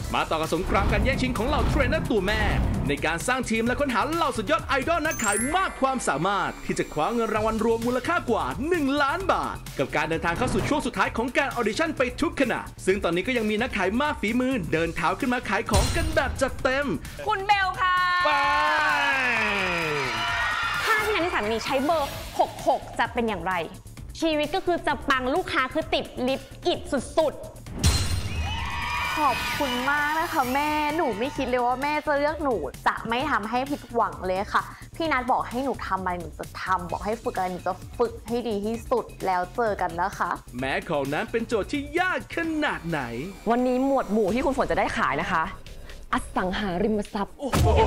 มาต่อกับสงครามการแย่งชิงของเหล่าเทรนเนอร์ตัวแม่ในการสร้างทีมและค้นหาเหล่าสุดยอดไอดอลนักขายมากความสามารถที่จะคว้าเงินรางวัลรวมมูลค่ากว่า1 ล้านบาทกับการเดินทางเข้าสู่ช่วงสุดท้ายของการออดิชั่นไปทุกขณะซึ่งตอนนี้ก็ยังมีนักขายมากฝีมือเดินเท้าขึ้นมาขายของกันแบบจัดเต็มคุณเบลค่ะไปถ้าที่นันนิสามีใช้เบอร์66จะเป็นอย่างไรชีวิตก็คือจะปังลูกค้าคือติดลิฟต์อิดสุดๆขอบคุณมากนะคะแม่หนูไม่คิดเลยว่าแม่จะเลือกหนูจะไม่ทำให้ผิดหวังเลยค่ะพี่นัทบอกให้หนูทำอะไรหนูจะทำบอกให้ฝึกอะไรหนูจะฝึกให้ดีที่สุดแล้วเจอกันนะคะแม้ของนั้นเป็นโจทย์ที่ยากขนาดไหนวันนี้หมวดหมู่ที่คุณฝนจะได้ขายนะคะอสังหาริมทรัพย์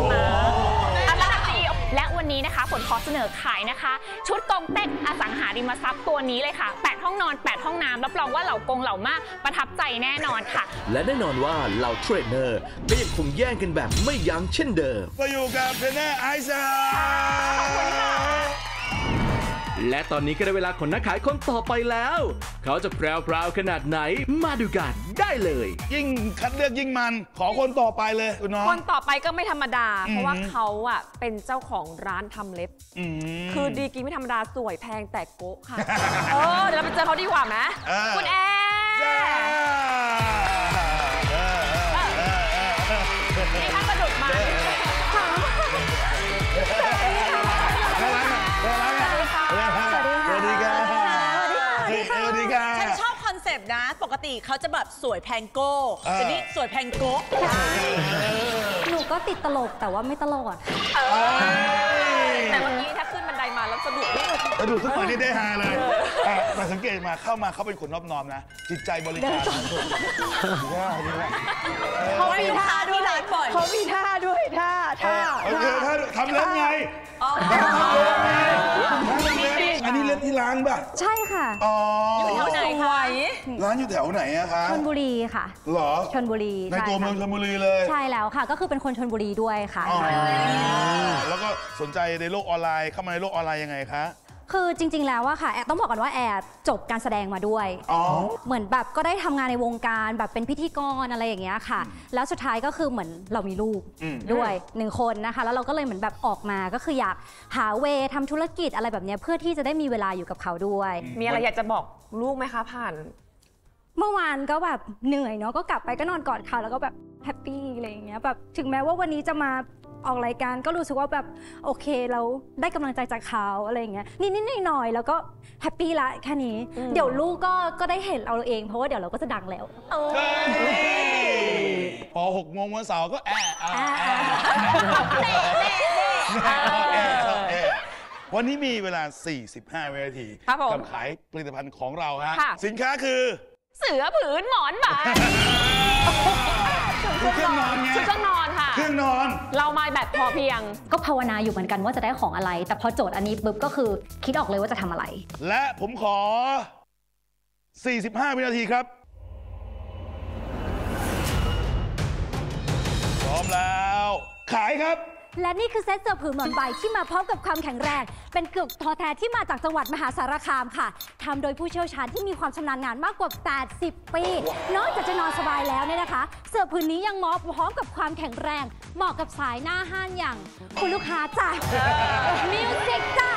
และวันนี้นะคะฝนขอเสนอขายนะคะชุดกงเต็กอสังหาริมทรัพย์ตัวนี้เลยค่ะ8 ห้องนอน8 ห้องน้ำรับรองว่าเหล่ากงเหล่ามากประทับใจแน่นอนค่ะและแน่นอนว่าเหล่าเทรนเนอร์ก็ยังคงแย่งกันแบบไม่ยั้งเช่นเดิมก็อยู่กับเทรนเนอร์ไอซ์ขอบคุณค่ะและตอนนี้ก็ได้เวลาของนักขายคนต่อไปแล้วเขาจะแพรวๆขนาดไหนมาดูกันได้เลยยิ่งคัดเลือกยิ่งมันขอคนต่อไปเลยคุณน้องคนต่อไปก็ไม่ธรรมดาเพราะว่าเขาอ่ะเป็นเจ้าของร้านทำเล็บคือดีกีไม่ธรรมดาสวยแพงแต่โก๊ะค่ะเดี๋ยวเราไปเจอเขาดีกว่าไหมคุณแอนี่ถ้ากระดุกมาฉันชอบคอนเซปต์นะปกติเขาจะแบบสวยแพงโก้แต่นี่สวยแพงโก้หนูก็ติดตลกแต่ว่าไม่ตลอดแต่เมื่อกี้ถ้าขึ้นบันไดมาแล้วสะดุดสักหน่อยนี่ได้ฮาเลยแต่สังเกตมาเขาเป็นคนนอบน้อมนะจิตใจบริการเขามีท่าด้วยร้านบ่อยเขามีท่าด้วยท่าทำเล่นไงอันนี้เล่นที่ร้านป่ะใช่ค่ะอยู่แถวไหนคะร้านอยู่แถวไหนอะคะชลบุรีค่ะหรอชลบุรีในตัวเมืองชลบุรีเลยใช่แล้วค่ะก็คือเป็นคนชลบุรีด้วยค่ะแล้วก็สนใจในโลกออนไลน์เข้ามาในโลกออนไลน์ยังไงคะคือจริงๆแล้วอะค่ะแอดต้องบอกก่อนว่าแอดจบการแสดงมาด้วยเหมือนแบบก็ได้ทำงานในวงการแบบเป็นพิธีกรอะไรอย่างเงี้ยค่ะแล้วสุดท้ายก็คือเหมือนเรามีลูกด้วย1 คนนะคะแล้วเราก็เลยเหมือนแบบออกมาก็คืออยากหาเวทำธุรกิจอะไรแบบนี้เพื่อที่จะได้มีเวลาอยู่กับเขาด้วยมีอะไรอยากจะบอกลูกไหมคะผ่านเมื่อวานก็แบบเหนื่อยเนาะก็กลับไปก็นอนกอดเขาแล้วก็แบบแฮปปี้อะไรอย่างเงี้ยแบบถึงแม้ว่าวันนี้จะมาออกรายการก็รู้สึกว่าแบบโอเคเราได้กำลังใจจากเขาอะไรอย่างเงี้ยนิดหน่อยแล้วก็แฮปปี้ละแค่นี้เดี๋ยวลูกก็ได้เห็นเราเองเพราะว่าเดี๋ยวเราก็จะดังแล้วพอ6 โมงวันเสาร์ก็วันนี้มีเวลา45 วินาทีกับขายผลิตภัณฑ์ของเราฮะสินค้าคือเสือผืนหมอนใบเครื่องนอนไงชุดเครื่องนอนค่ะเครื่องนอนเรามาแบบพอเพียงก็ภาวนาอยู่เหมือนกันว่าจะได้ของอะไรแต่พอโจทย์อันนี้ปุ๊บก็คือคิดออกเลยว่าจะทำอะไรและผมขอ45 วินาทีครับพร้อมแล้วขายครับและนี่คือเซตเสือผืนหมอนใบที่มาพร้อมกับความแข็งแรงเป็นเกือกทอแท้ที่มาจากจังหวัดมหาสารคามค่ะทำโดยผู้เชี่ยวชาญที่มีความชำนาญงานมากกว่า80 ปีนอกจากจะนอนสบายแล้วเนี่ยนะคะเสือผืนนี้ยังเหมาะพร้อมกับความแข็งแรงเหมาะกับสายหน้าห้านอย่างคุณลูกค้าจ้ะมิวสิกจ้ะ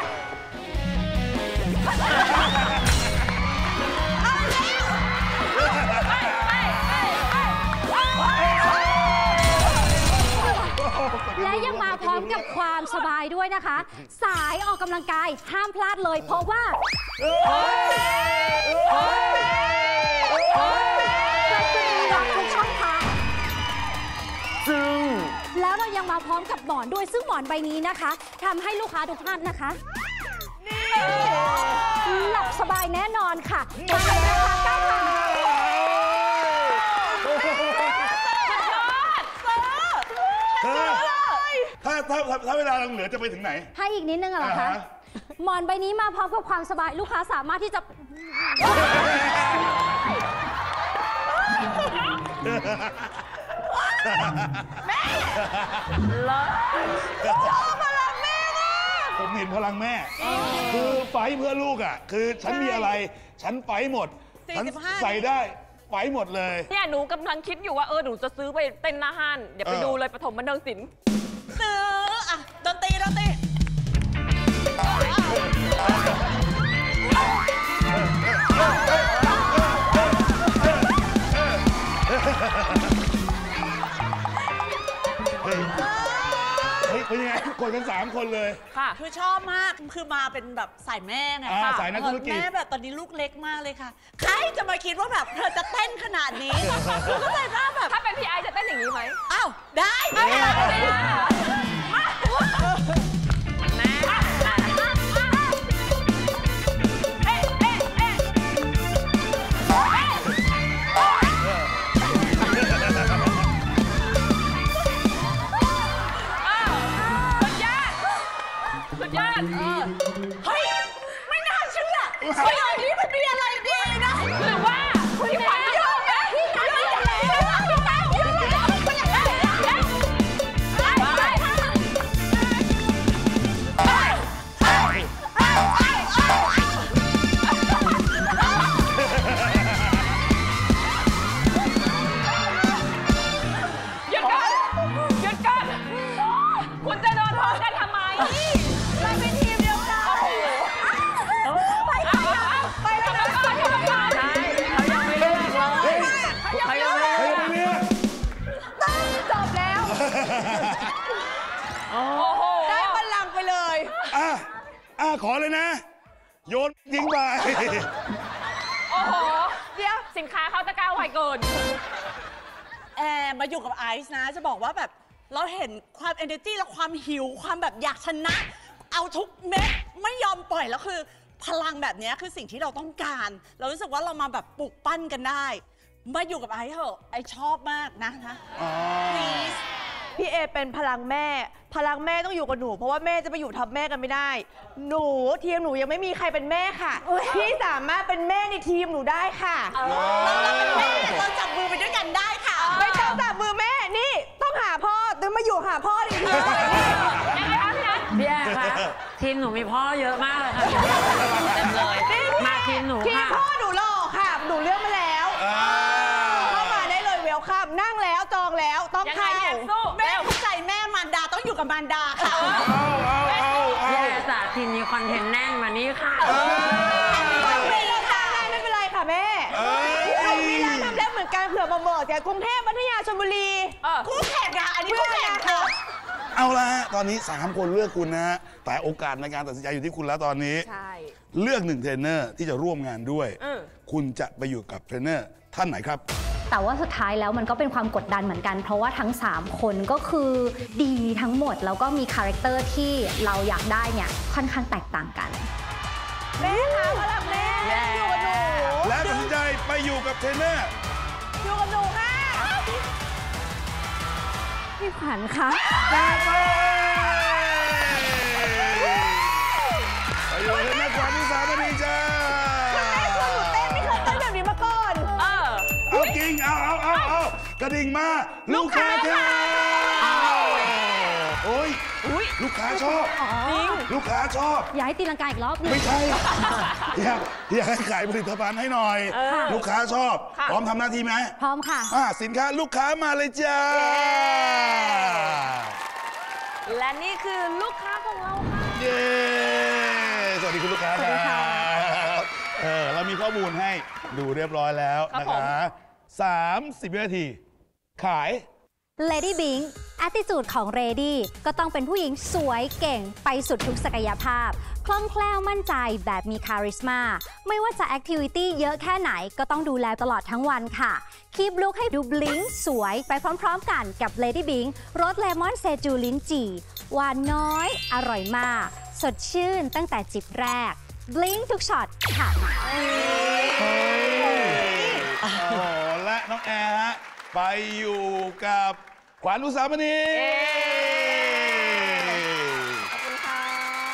และยังมาพร้อมกับความสบายด้วยนะคะสายออกกำลังกายห้ามพลาดเลยเพราะว่าทุกช่องทางแล้วเรายังมาพร้อมกับหมอนด้วยซึ่งหมอนใบนี้นะคะทำให้ลูกค้าทุกท่านนะคะหลับสบายแน่นอนค่ะมาเลยนะคะก้าวผ่านถ้าเวลาเราเหลือจะไปถึงไหนให้อีกนิดนึงเหรอคะหมอนใบนี้มาพร้อมกับความสบายลูกค้าสามารถที่จะแม่ชอบพลังแม่มากผมเห็นพลังแม่คือไฟเพื่อลูกอ่ะคือฉันมีอะไรฉันไฟหมดฉันใส่ได้ไฟหมดเลยเนี่ยหนูกำลังคิดอยู่ว่าหนูจะซื้อไปเต้นหน้าห้านเดี๋ยวไปดูเลยปฐมบันเทิงศิลป์ซื้ออ่ะดนตรีเป็นยังไงกดกัน3 คนเลยค่ะคือชอบมากคือมาเป็นแบบสายแม่ไงค่ะสายนักธุรกิจแม่แบบตอนนี้ลูกเล็กมากเลยค่ะใครจะมาคิดว่าแบบเธอจะเต้นขนาดนี้คือก็เลยว่าแบบถ้าเป็นพี่ไอจะเต้นอย่างนี้ไหมอ้าวได้เฮ้ยไม่น่าเชื่อเฮ้ยอันนี้มันมีอะไรดีนะหรือว่าพี่ขวัญเยอะไหมพี่ขวัญเยอะแล้วคุณจะโดนท้องกันทำไมเราเป็นทีมเดียวกันไปแล้วนะเขายังไม่เลิกเลยเขายังไม่เลิกจบแล้วโอ้โหได้บัลลังก์ไปเลยขอเลยนะโยนยิงไปโอ้โหเดี๋ยวสินค้าเขาจะก้าวไวเกินมาอยู่กับไอซ์นะจะบอกว่าแบบเราเห็นความ energy และความหิวความแบบอยากชนะเอาทุกเม็ดไม่ยอมปล่อยแล้วคือพลังแบบนี้คือสิ่งที่เราต้องการเรารู้สึกว่าเรามาแบบปลุกปั้นกันได้มาอยู่กับไอซ์เถอะไอซ์ชอบมากนะplease พี่เอเป็นพลังแม่ต้องอยู่กับหนูเพราะว่าแม่จะไปอยู่ทับแม่กันไม่ได้ทีมหนูยังไม่มีใครเป็นแม่ค่ะพี่สามารถเป็นแม่ในทีมหนูได้ค่ะเราเป็นแม่เราจับมือไปด้วยกันได้ค่ะไม่ต้องจับมือแม่นี่ต้องหาพ่อต้องมาอยู่หาพ่อดีๆยังไงคะพี่นัทพี่แอค่ะทีมหนูมีพ่อเยอะมากเลยค่ะเต็มเลยมาทีมหนูค่ะทีมพ่อหนูหล่อค่ะหนูเลือกมาแล้วเข้ามาได้เลยเวลคัมนั่งแล้วจองแล้วต้องเข้าแม่เข้าใจแม่มารดาต้องอยู่กับมารดาค่ะพี่แอจ่าทีมมีคอนเทนต์แน่นมานี่ค่ะไม่เป็นไรค่ะแม่มีร้านทำเล็บเหมือนกันเผื่อมาเบิกจากกรุงเทพพัทยาชลบุรีคู่แข่งอะอันนี้คู่แข่งค่ะเอาละฮะตอนนี้3 คนเลือกคุณนะฮะแต่โอกาสในการตัดสินใจอยู่ที่คุณแล้วตอนนี้เลือก1 เทรนเนอร์ที่จะร่วมงานด้วยคุณจะไปอยู่กับเทรนเนอร์ท่านไหนครับแต่ว่าสุดท้ายแล้วมันก็เป็นความกดดันเหมือนกันเพราะว่าทั้ง3 คนก็คือดีทั้งหมดแล้วก็มีคาแรคเตอร์ที่เราอยากได้เนี่ยค่อนข้างแตกต่างกันแม่คะพลังแม่อยู่กับหนูและตัดสินใจไปอยู่กับเทรนเนอร์อยู่กับหนูค่ะพี่ขวัญคะไปอยู่เทรนเนอร์ขวัญอุตสาหดีจ้าไม่เคยเต้นแบบนี้มาก่อนเอาจริงเอากระดิ่งมาลูกค้าค่ะโอ้ยลูกค้าชอบลูกค้าชอบอยากให้ตีลังกาอีกรอบไม่ใช่อยากให้ขายผลิตภัณฑ์ให้หน่อยลูกค้าชอบพร้อมทำหน้าที่ไหมพร้อมค่ะสินค้าลูกค้ามาเลยจ้าและนี่คือลูกค้าของเราค่ะเย้สวัสดีคุณลูกค้าครับเรามีข้อมูลให้ดูเรียบร้อยแล้วนะคะ30 วินาทีขาย Lady Bing attitude ของ Lady ก็ต้องเป็นผู้หญิงสวยเก่งไปสุดทุกศักยภาพคล่องแคล่วมั่นใจแบบมีคาริสมาไม่ว่าจะแอคทิวิตี้เยอะแค่ไหนก็ต้องดูแลตลอดทั้งวันค่ะคีปลุคให้ดูบลิงสวยไปพร้อมๆกันกับ Lady Bing รสเลมอนเซจูลิ้นจี่หวานน้อยอร่อยมากสดชื่นตั้งแต่จิบแรกบลิงทุกช็อตค่ะและน้องแอร์ฮะไปอยู่กับขวัญอุสามณีขอบคุณค่ะ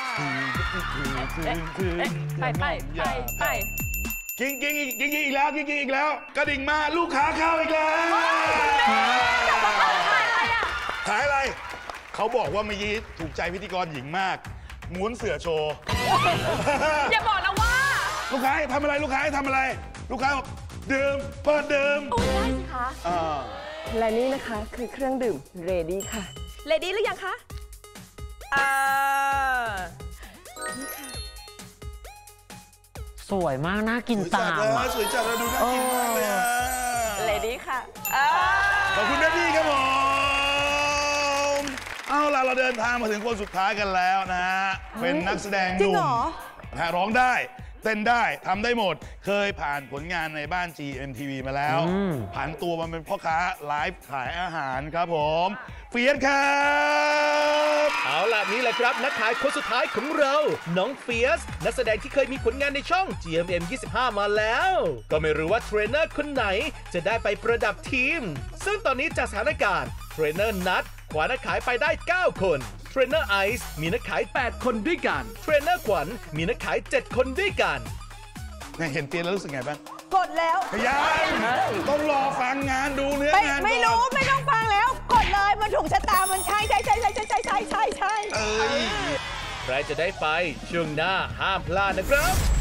ไปกิ้งอีกแล้วกระดิ่งมาลูกค้าเข้าอีกแล้วขายอะไรเขาบอกว่าเมื่อกี้ถูกใจพิธีกรหญิงมากม้วนเสือโชว์อย่าบอกนะว่าลูกค้าทำอะไรลูกค้าบอกดื่มเปิดดื่มโอ้ยได้สิคะและนี่นะคะคือเครื่องดื่มเรดี้ค่ะเลดี้หรือยังคะนี่ค่ะสวยมากน่ากินตามอะสวยจัดเลยดูน่ากินมากเลยอะเลดี้ค่ะขอบคุณเรดดี้ครับผมเอาล่ะเราเดินทางมาถึงคนสุดท้ายกันแล้วนะฮะเป็นนักแสดงหจริงนุ่เหรมอนะฮะร้องได้เต้นได้ทำได้หมด เคยผ่านผลงานในบ้าน GMTV มาแล้วผ่านตัวมาเป็นพ่อค้าไลฟ์ขายอาหารครับผมเฟียสครับเอาล่ะนี่แหละครับนักขายคนสุดท้ายของเรา น้องเฟียสนักแสดงที่เคยมีผลงานในช่อง GMM 25 มาแล้ว ก็ไม่รู้ว่าเทรนเนอร์คนไหนจะได้ไปประดับทีม ซึ่งตอนนี้จากสถานการณ์เทรนเนอร์นัทขวานักขายไปได้ 9 คนเทรนเนอร์ไอซ์มีนักขาย 8 คนด้วยกันเทรนเนอร์ขวัญมีนักขาย 7 คนด้วยกันเห็นเตียนแล้วรู้สึกไงบ้างกดแล้วยังต้องรอฟังงานดูเนื้องานก่อนไม่รู้ไม่ต้องฟังแล้ว กดเลยมันถูกชะตามันใช่ใช่ใช่ใช่ใช่ใช่ใช่ใช่เอ้ยใครจะได้ไปช่วงหน้าห้ามพลาดนะครับ